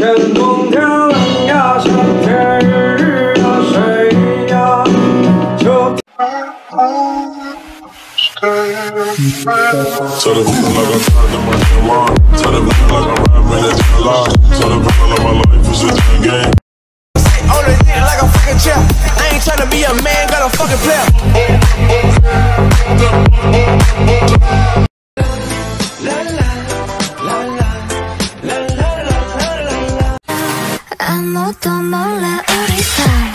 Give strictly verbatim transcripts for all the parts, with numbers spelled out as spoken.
天空天蓝呀，像天日呀，谁呀？就。 Tell the people like I'm tired of my damn line. Tell the people like I'm rapping it to lie. Tell the people like my life is a damn game. On the dick like a fucking champ. I ain't tryna be a man, got a fucking player. La la la la la la la la la. 아무도 몰라 우리 사이.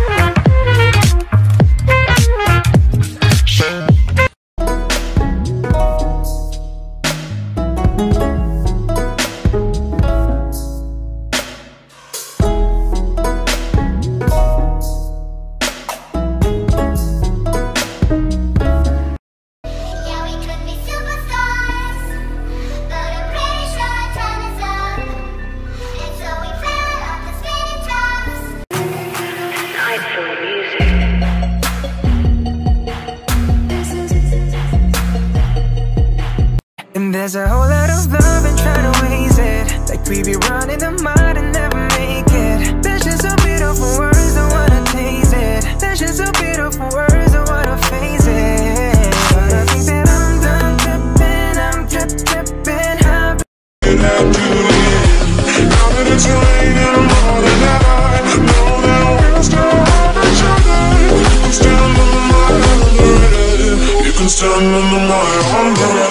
And there's a whole lot of love and trying to waste it. Like we be running the mud and never make it. There's just so beautiful words, don't wanna taste it. There's just so beautiful words, don't wanna face it. But I think that I'm done tripping, I'm trip tripping. I've been out in the terrain and I'm all that I know that we'll still have each other. You can stand under my umbrella. You can stand under my umbrella.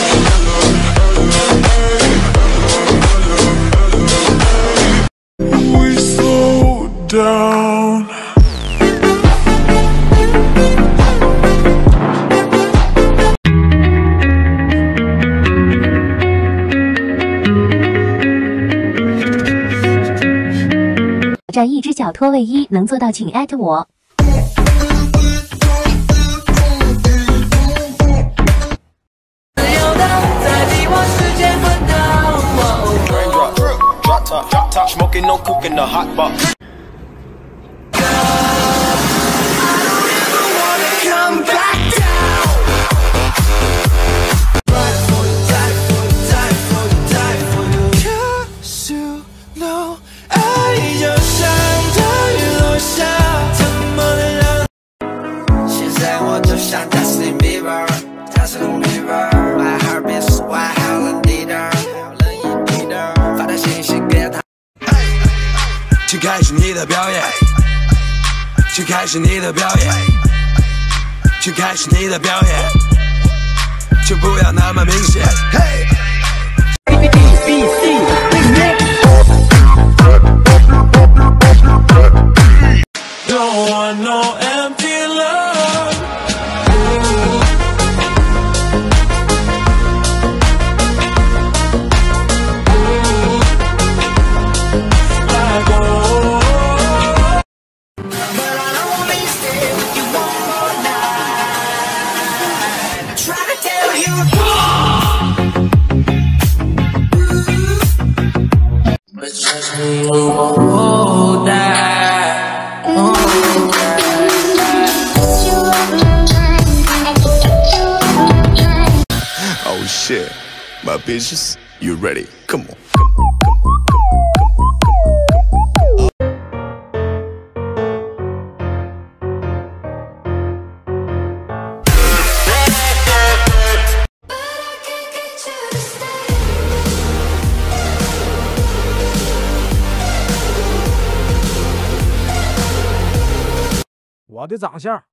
We slow down. 挑战一只脚脱卫衣，能做到请艾特我。 Drop top, smoking, no cooking, the hot box. I don't ever wanna come back down. Ride for you, die for you, die for you, die for you. 可是 no， 爱就像大雨落下，怎么能让？现在我就像 Justin Bieber， Justin Bieber，My heart beats wild， 好冷滴的，冷一滴的，发条信息给他。 请开始你的表演，请开始你的表演，请开始你的表演，请不要那么明显。嘿 ，A B B C Don't want no empty love. Oh shit, my bitches, you ready? Come on. 我的长相，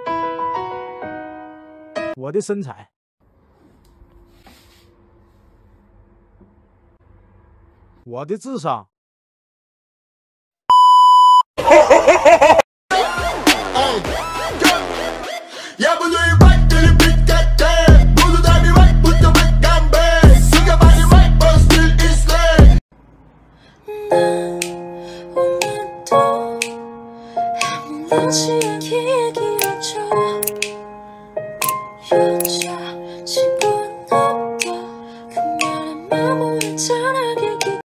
我的身材，我的智商。 嗯